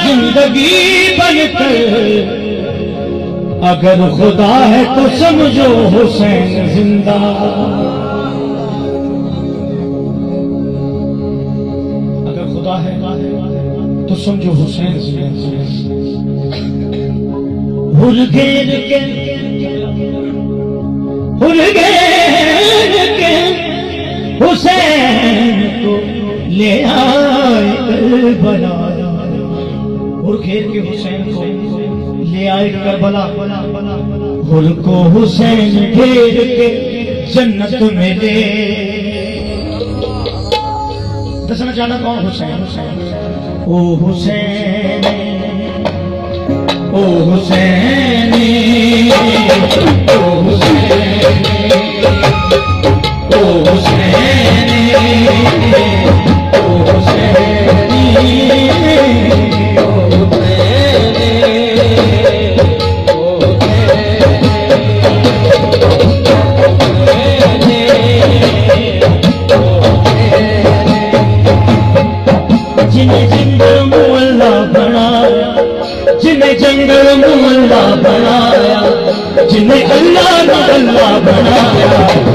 जिंदगी बनकर, अगर खुदा है तो समझो हुसैन जिंदा। अगर खुदा है तो समझो हुसैन जिंदा। हुरगेर के हुसैन को ले आए करबला। हुरगेर के हुसैन को ले आए करबला। हुर को हुसैन घेर के जन्नत में ले। दसना चाहना कौन हुसैन? ओ हुसैन, ओ हुसैन, ओ हुसैन, ओ हुसैन, ओ हुसैन, जिन्हें जंगल मुअल्ला बनाया, जिन्हें जंगल मुअल्ला बनाया, जिन्हें अल्लाह ने अल्लाह बनाया।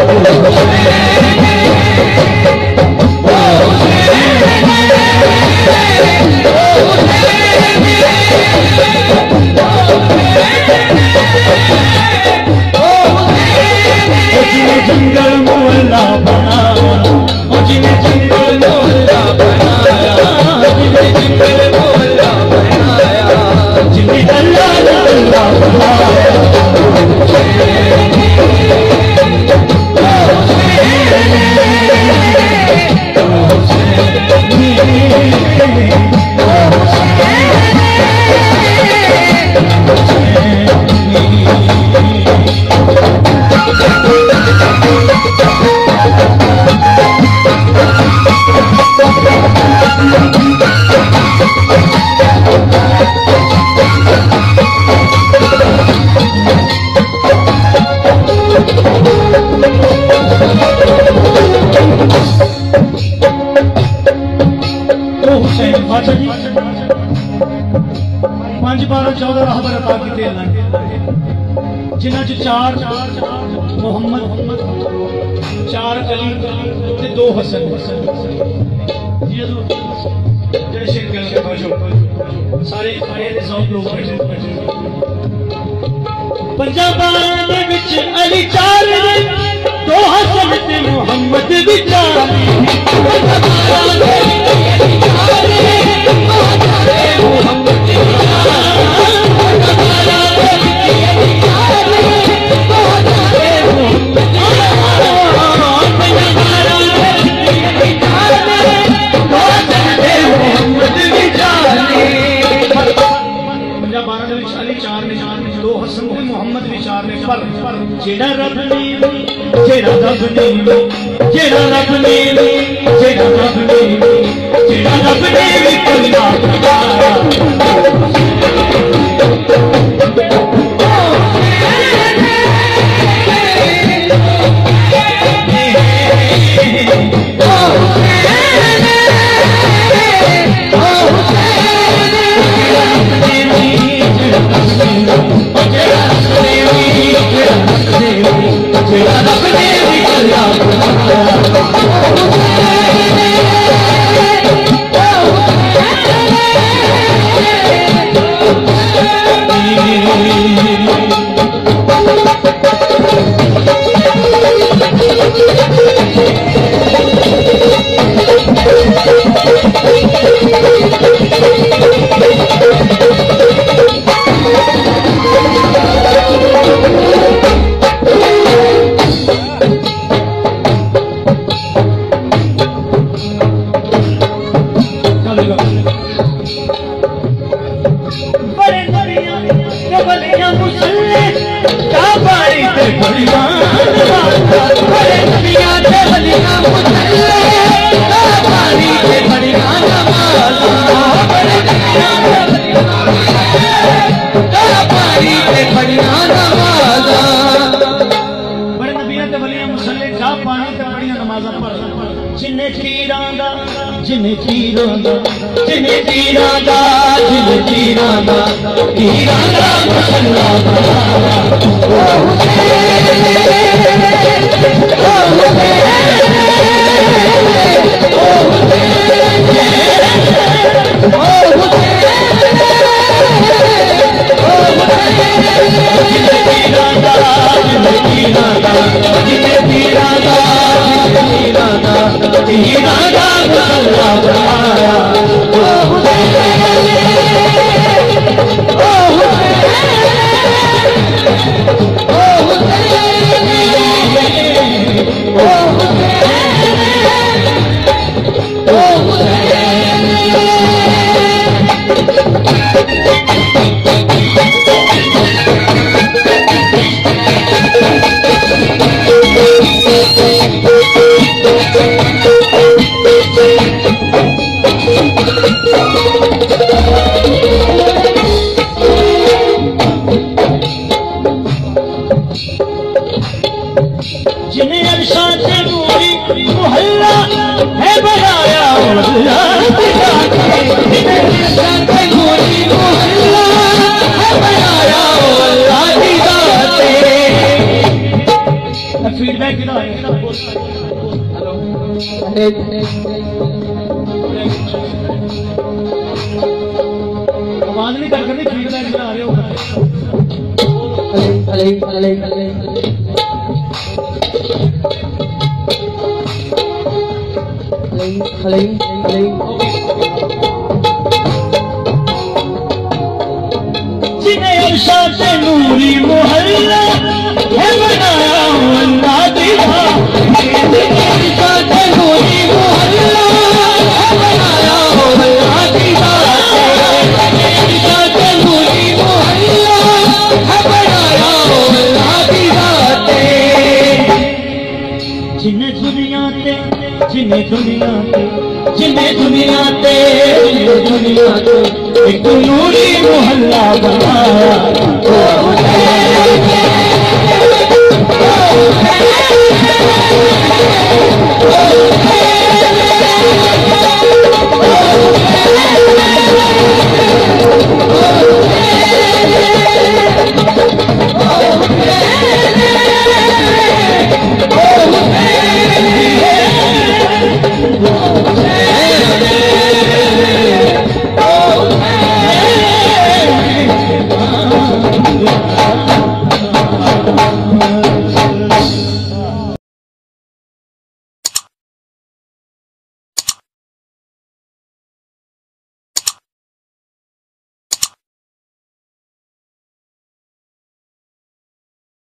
जिन्हें जंगल मुअल्ला बनाया, जिन्हें जंगल मुअल्ला बनाया, जिन्हें जंगल मुअल्ला बनाया, जिन्हें अल्लाह ने अल्लाह बनाया। पांच बारह 14 रहबर अता कीते अल्लाह ने, जिन्हां च 4 मुहम्मद, 4 अली ते 2 हसन। जेड़े शेर गल के बाजो सारे सब लोग बैठे। पंजाबां दे विच अली 4 ने, 2 हसन ते मुहम्मद भी 4 ने। पंजाबां दे विच अली 4 ने, 2 हसन ते मुहम्मद भी 4 ने। जेड़ा रब ने, जेड़ा रब ने, जेड़ा रब ने, जेड़ा रब ने, जेड़ा रब ने भी कल्ला बनाया। जिन्हें पीरां दा जिन्हें पीराना पीराना मसल्ला बनाया ओ जिन्हें अरशाद नूरी मोहल्ला है बनाया फीडबैक आवाज नहीं कर करनी फीडबैक बना रहे हो जिन्हें अरशाद नूरी मोहल्ला है बनाया अल्लाह दीदा अरशाद नूरी मोहल्ला है बनाया अल्लाह दीदा अरशाद नूरी मोहल्ला है बनाया अल्लाह दीदा जिन्हें दुनिया ते जिन्हें दुनिया ते जिन्हें दुनिया ते एक नूरी मोहल्ला बनाया